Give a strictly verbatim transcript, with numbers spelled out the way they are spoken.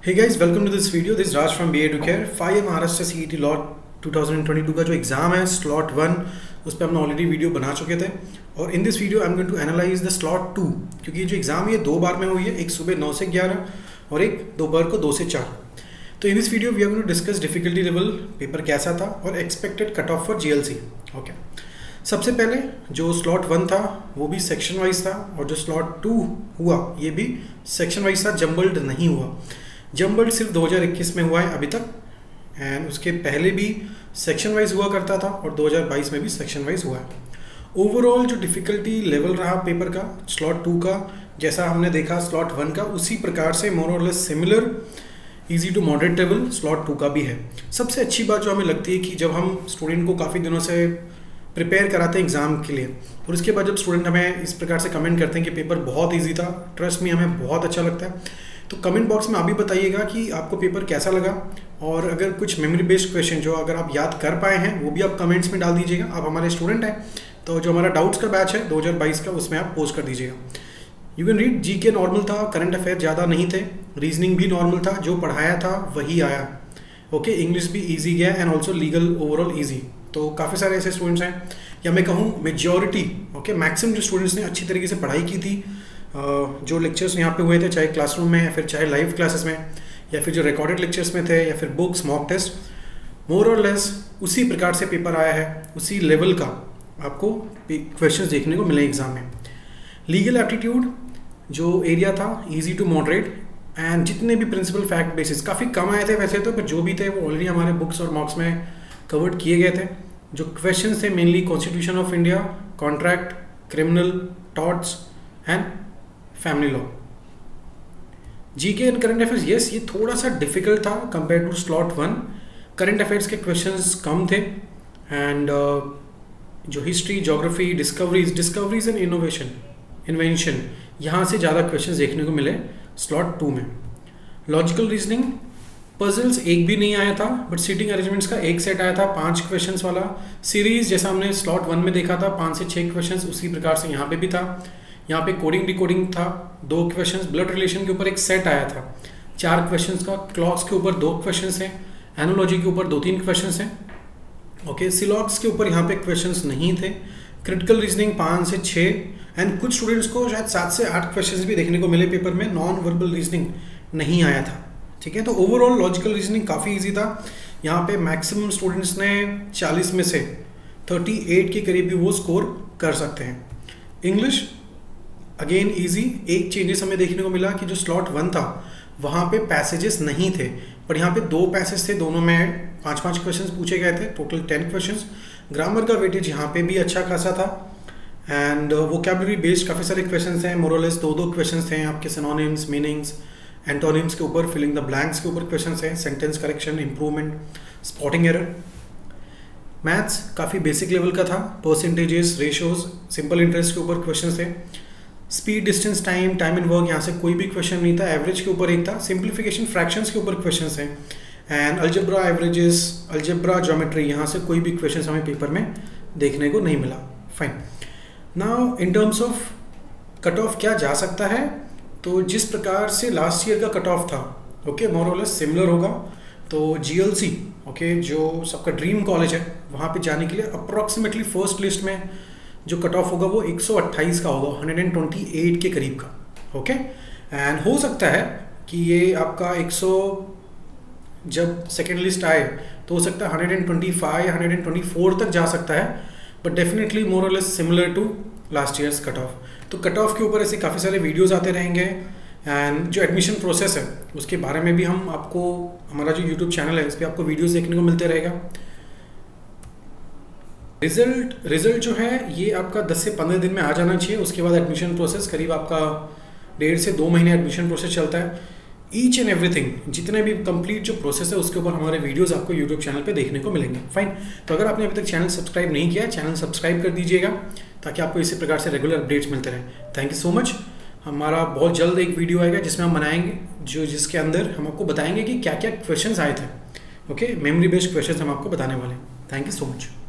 Hey guys, welcome to this video. This is Raj from B A Educare. Five Maharashtra C E T slot twenty twenty two का जो exam है slot one, उस पर हमने already video बना चुके थे और in this video I am going to analyze the slot two, क्योंकि ये जो एग्ज़ाम ये दो बार में हुई है, एक सुबह नौ से ग्यारह और एक दोपहर को दो से चार। तो in this video we are going to discuss difficulty level, paper कैसा था और expected cut off for G L C. Okay, सबसे पहले जो स्लॉट वन था वो भी सेक्शन वाइज था और जो स्लॉट टू हुआ ये भी सेक्शन वाइज था, जम्बल्ड नहीं हुआ। जम्बल्ड सिर्फ दो हज़ार इक्कीस में हुआ है अभी तक, एंड उसके पहले भी सेक्शन वाइज हुआ करता था और दो हज़ार बाईस में भी सेक्शन वाइज हुआ है। ओवरऑल जो डिफ़िकल्टी लेवल रहा पेपर का स्लॉट टू का, जैसा हमने देखा स्लॉट वन का, उसी प्रकार से मोर और less similar easy to moderate level slot two का भी है। सबसे अच्छी बात जो हमें लगती है कि जब हम स्टूडेंट को काफ़ी दिनों से प्रिपेयर कराते हैं एग्ज़ाम के लिए और उसके बाद जब स्टूडेंट हमें इस प्रकार से कमेंट करते हैं कि पेपर बहुत ईजी था, ट्रस्ट में हमें बहुत अच्छा लगता है। तो कमेंट बॉक्स में आप भी बताइएगा कि आपको पेपर कैसा लगा, और अगर कुछ मेमोरी बेस्ड क्वेश्चन जो अगर आप याद कर पाए हैं वो भी आप कमेंट्स में डाल दीजिएगा। आप हमारे स्टूडेंट हैं तो जो हमारा डाउट्स का बैच है दो हज़ार बाईस का, उसमें आप पोस्ट कर दीजिएगा। यू कैन रीड, जी के नॉर्मल था, करंट अफेयर ज़्यादा नहीं थे, रीजनिंग भी नॉर्मल था, जो पढ़ाया था वही आया। ओके, इंग्लिश भी ईजी गया and also legal overall easy. तो काफ़ी सारे ऐसे स्टूडेंट्स हैं, या मैं कहूँ मेजॉरिटी, ओके मैक्सिमम जो स्टूडेंट्स ने अच्छी तरीके से पढ़ाई की थी, जो लेक्चर्स यहाँ पे हुए थे, चाहे क्लासरूम में या फिर चाहे लाइव क्लासेस में या फिर जो रिकॉर्डेड लेक्चर्स में थे या फिर बुक्स मॉक टेस्ट, मोर और लेस उसी प्रकार से पेपर आया है, उसी लेवल का आपको क्वेश्चंस देखने को मिले एग्जाम में। लीगल एप्टीट्यूड जो एरिया था इजी टू मॉडरेट, एंड जितने भी प्रिंसिपल फैक्ट बेसिस काफ़ी कम आए थे वैसे तो, पर जो भी थे वो ऑलरेडी हमारे बुक्स और मॉक्स में कवर्ड किए गए थे। जो क्वेश्चन थे mainly constitution of India, contract, criminal, torts and family law. GK and current affairs, yes ये थोड़ा सा डिफिकल्ट था compare to slot one. Current affairs के क्वेश्चंस कम थे, एंड uh, जो history, geography, discoveries discoveries and innovation invention, यहाँ से ज़्यादा क्वेश्चंस देखने को मिले स्लॉट टू में। लॉजिकल रीजनिंग, पजल्स एक भी नहीं आया था, बट सीटिंग अरेंजमेंट्स का एक सेट आया था पांच क्वेश्चंस वाला। सीरीज जैसा हमने स्लॉट वन में देखा था पाँच से छः क्वेश्चंस, उसी प्रकार से यहाँ पे भी था। यहाँ पे कोडिंग डिकोडिंग था दो क्वेश्चंस, ब्लड रिलेशन के ऊपर एक सेट आया था चार क्वेश्चंस का, क्लॉक्स के ऊपर दो क्वेश्चंस हैं, एनोलॉजी के ऊपर दो तीन क्वेश्चंस हैं। ओके, सिलॉग्स के ऊपर यहाँ पे क्वेश्चंस नहीं थे। क्रिटिकल रीजनिंग पाँच से छः, एंड कुछ स्टूडेंट्स को शायद सात से आठ क्वेश्चंस भी देखने को मिले पेपर में। नॉन वर्बल रीजनिंग नहीं आया था, ठीक है। तो ओवरऑल लॉजिकल रीजनिंग काफ़ी ईजी था। यहाँ पे मैक्सिमम स्टूडेंट्स ने चालीस में से अड़तीस के करीब भी वो स्कोर कर सकते हैं। इंग्लिश अगेन इजी, एक चेंजेस हमें देखने को मिला कि जो स्लॉट वन था वहाँ पे पैसेजेस नहीं थे, पर यहाँ पे दो पैसेज थे, दोनों में पाँच पाँच क्वेश्चंस पूछे गए थे, टोटल टेन क्वेश्चंस। ग्रामर का वेटेज यहाँ पे भी अच्छा खासा था, एंड वोकैबुलरी बेस्ड काफ़ी सारे क्वेश्चंस हैं, मोरलेस दो दो क्वेश्चंस थे आपके, सिनोनिम्स, मीनिंग्स, एंटोनिम्स के ऊपर, फिलिंग द ब्लैंक्स के ऊपर क्वेश्चंस हैं, sentence correction, improvement, spotting error. Maths काफ़ी बेसिक लेवल का था, परसेंटेजेस, रेशोज, सिंपल इंटरेस्ट के ऊपर क्वेश्चन थे। Speed, distance, time, time and work, यहाँ से कोई भी क्वेश्चन नहीं था। एवरेज के ऊपर एक था, सिंप्लीफिकेशन, फ्रैक्शंस के ऊपर क्वेश्चंस हैं, and algebra, averages, algebra, geometry, यहाँ से कोई भी क्वेश्चंस हमें पेपर में देखने को नहीं मिला। Fine, now in terms of cut off क्या जा सकता है, तो जिस प्रकार से लास्ट ईयर का कट ऑफ था, ओके मोर और लेस सिमिलर होगा। तो जी एल सी, ओके जो सबका ड्रीम कॉलेज है, वहाँ पे जाने के लिए अप्रॉक्सीमेटली फर्स्ट लिस्ट में जो कट ऑफ होगा वो एक सौ अट्ठाईस का होगा, एक सौ अट्ठाईस के करीब का। ओके, एंड हो सकता है कि ये आपका एक सौ जब सेकेंड लिस्ट आए तो हो सकता है एक सौ पच्चीस या एक सौ चौबीस तक जा सकता है, बट डेफिनेटली मोर और less similar to last year's cut off. तो कट ऑफ के ऊपर ऐसे काफ़ी सारे वीडियोस आते रहेंगे, एंड जो एडमिशन प्रोसेस है उसके बारे में भी हम आपको, हमारा जो यूट्यूब चैनल है इस पर आपको वीडियोस देखने को मिलते रहेगा। रिजल्ट रिजल्ट जो है ये आपका दस से पंद्रह दिन में आ जाना चाहिए। उसके बाद एडमिशन प्रोसेस करीब आपका डेढ़ से दो महीने एडमिशन प्रोसेस चलता है। ईच एंड एवरीथिंग, जितने भी कंप्लीट जो प्रोसेस है उसके ऊपर हमारे वीडियोस आपको यूट्यूब चैनल पे देखने को मिलेंगे। फाइन, तो अगर आपने अभी तक चैनल सब्सक्राइब नहीं किया, चैनल सब्सक्राइब कर दीजिएगा ताकि आपको इसी प्रकार से रेगुलर अपडेट्स मिलते रहें। Thank you so much. हमारा बहुत जल्द एक वीडियो आएगा जिसमें हम बनाएंगे, जो जिसके अंदर हम आपको बताएंगे कि क्या क्या क्वेश्चन आए थे। ओके, मेमोरी बेस्ड क्वेश्चन हम आपको बताने वाले हैं। Thank you so much.